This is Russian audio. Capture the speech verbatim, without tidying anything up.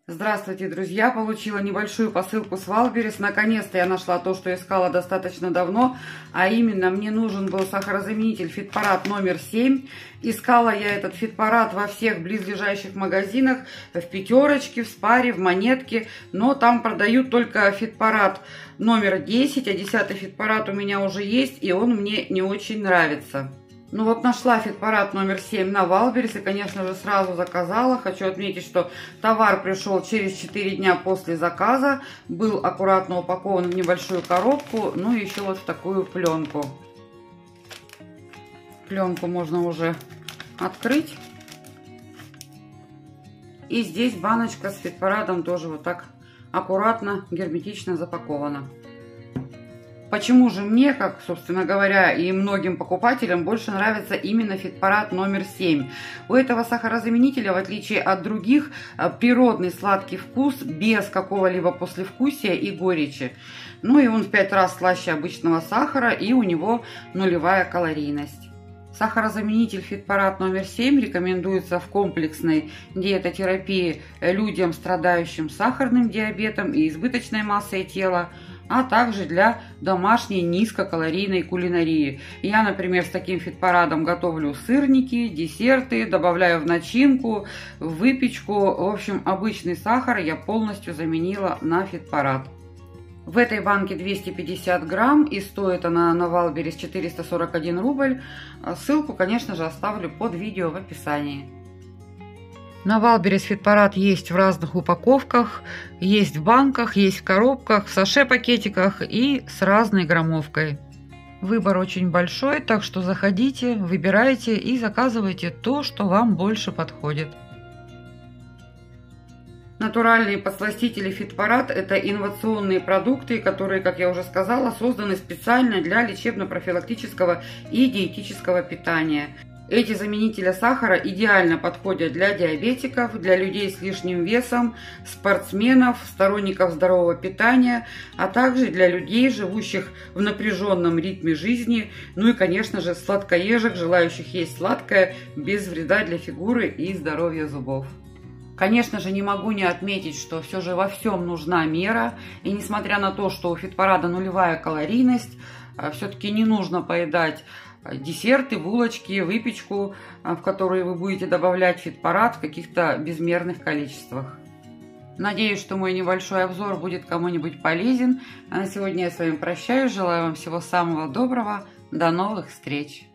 Здравствуйте, друзья! Получила небольшую посылку с Валберес. Наконец-то я нашла то, что искала достаточно давно. А именно, мне нужен был сахарозаменитель Фитпарад номер семь. Искала я этот Фитпарад во всех близлежащих магазинах. В Пятерочке, в Спаре, в Монетке. Но там продают только Фитпарад номер десять. А десятый Фитпарад у меня уже есть, и он мне не очень нравится. Ну вот нашла Фитпарад номер семь на Валберес и, конечно же, сразу заказала. Хочу отметить, что товар пришел через четыре дня после заказа. Был аккуратно упакован в небольшую коробку, ну и еще вот в такую пленку. Пленку можно уже открыть. И здесь баночка с Фитпарадом тоже вот так аккуратно, герметично запакована. Почему же мне, как, собственно говоря, и многим покупателям, больше нравится именно Фитпарад номер семь? У этого сахарозаменителя, в отличие от других, природный сладкий вкус, без какого-либо послевкусия и горечи. Ну и он в пять раз слаще обычного сахара, и у него нулевая калорийность. Сахарозаменитель Фитпарад номер семь рекомендуется в комплексной диетотерапии людям, страдающим сахарным диабетом и избыточной массой тела, а также для домашней низкокалорийной кулинарии. Я, например, с таким Фитпарадом готовлю сырники, десерты, добавляю в начинку, в выпечку. В общем, обычный сахар я полностью заменила на Фитпарад. В этой банке двести пятьдесят грамм, и стоит она на Валберес четыреста сорок один рубль. Ссылку, конечно же, оставлю под видео в описании. На Валберес Фитпарад есть в разных упаковках, есть в банках, есть в коробках, в саше-пакетиках и с разной граммовкой. Выбор очень большой, так что заходите, выбирайте и заказывайте то, что вам больше подходит. Натуральные подсластители Фитпарад – это инновационные продукты, которые, как я уже сказала, созданы специально для лечебно-профилактического и диетического питания. Эти заменители сахара идеально подходят для диабетиков, для людей с лишним весом, спортсменов, сторонников здорового питания, а также для людей, живущих в напряженном ритме жизни, ну и, конечно же, сладкоежек, желающих есть сладкое без вреда для фигуры и здоровья зубов. Конечно же, не могу не отметить, что все же во всем нужна мера, и несмотря на то, что у Фитпарада нулевая калорийность, все-таки не нужно поедать десерты, булочки, выпечку, в которые вы будете добавлять Фитпарад в каких-то безмерных количествах. Надеюсь, что мой небольшой обзор будет кому-нибудь полезен. А на сегодня я с вами прощаюсь. Желаю вам всего самого доброго. До новых встреч!